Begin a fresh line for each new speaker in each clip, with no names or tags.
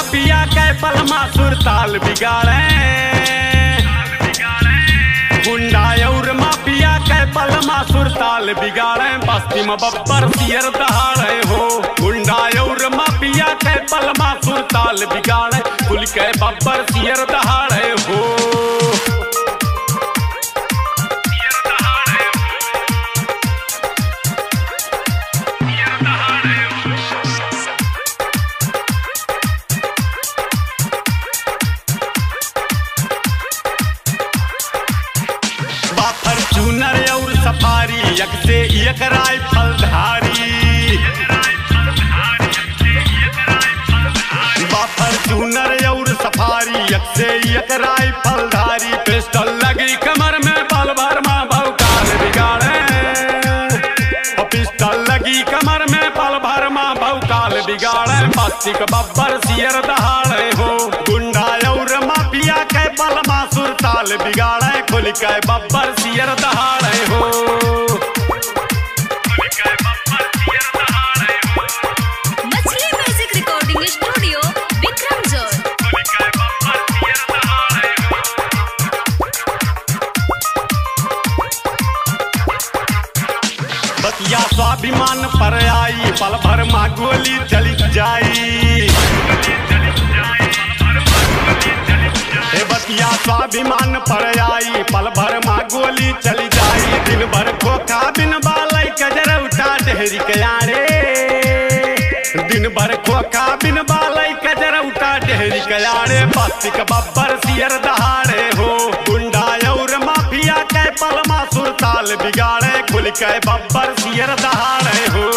Mafia के पलमा सुरताल बिगाड़े, गुंडा और माफिया के पलमा सुरताल बिगाड़े, बस्ती में बब्बर सियर दहाड़े हो। गुंडा और माफिया के पलमा सुरताल बिगाड़े, खुल के बब्बर सियर दहाड़े हो। फॉर्च्यूनर और सफारी एक से एक राइफल धारी, फॉर्च्यूनर और सफारी एक से एक राइफल धारी, पिस्टल लगी कमर में बल भर माँ भौकाल बिगाड़े, पिस्टल लगी कमर में बल भर माँ भौकाल बिगाड़े, बस्ती के बब्बर सियर दहाड़े हो। गुंडा और माफिया के पलमा सुरताल बिगाड़े, खुल के बब्बर सियर दहाड़े हो।
मछली म्यूजिक रिकॉर्डिंग स्टूडियो विक्रमजोर।
बतिया स्वाभिमान पर आई, पल भर माँ गोली चली जाई, बतिया स्वाभिमान पर आई, पल भर माँ गोली चली जाई, दिन भर खोखा बिन बालै कजर उठा ढेरी के आड़े, दिन भर खोखा बिन बालै कजर उठा ढेरी के आड़े, बस्ती के बब्बर सियर दहाड़े हो। गुंडा और माफिया के पलमा सुरताल बिगाड़े, खुल के बब्बर सियर दहाड़े हो।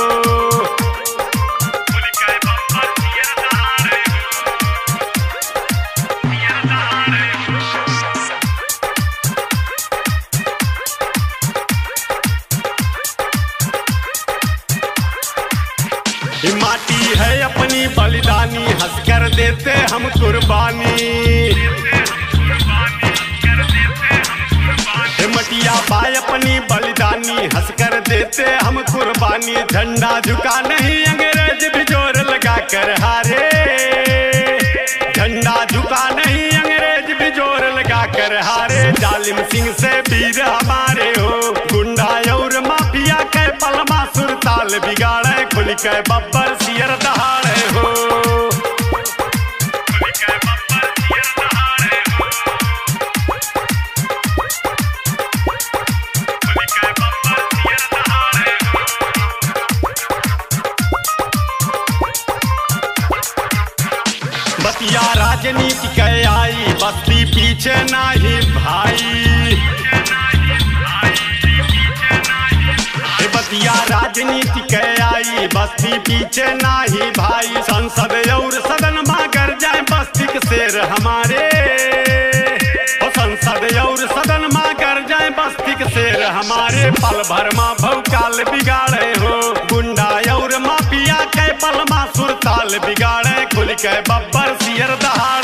माटी है अपनी बलिदानी, हंस कर देते हम कुर्बानी, मटिया बाय अपनी बलिदानी, हंस कर देते हम कुर्बानी, झंडा झुका नहीं अंग्रेज भी जोर लगा कर हारे, झंडा झुका नहीं अंग्रेज भी जोर लगा कर हारे, जालिम सिंह से वीर हमारे हो। गुंडा और माफिया के पलमा सुरताल बिगाड़े, खुल के बब्बर सियर दहाड़े हो। बतिया राजनीति के आई, बस्ती पीछे नाही भाई, बतिया राजनीति के आई, बस्ती पीछे नाही भाई, संसद और सदन में गर जाए बस्ती के शेर हमारे, संसद और सदन में गर जाए बस्ती के शेर हमारे, पल भर माँ भौकाल बिगाड़े हो। गुंडा और माफिया के पलमा सुरताल बिगाड़े, खुल के बब्बर सियर दहाड़े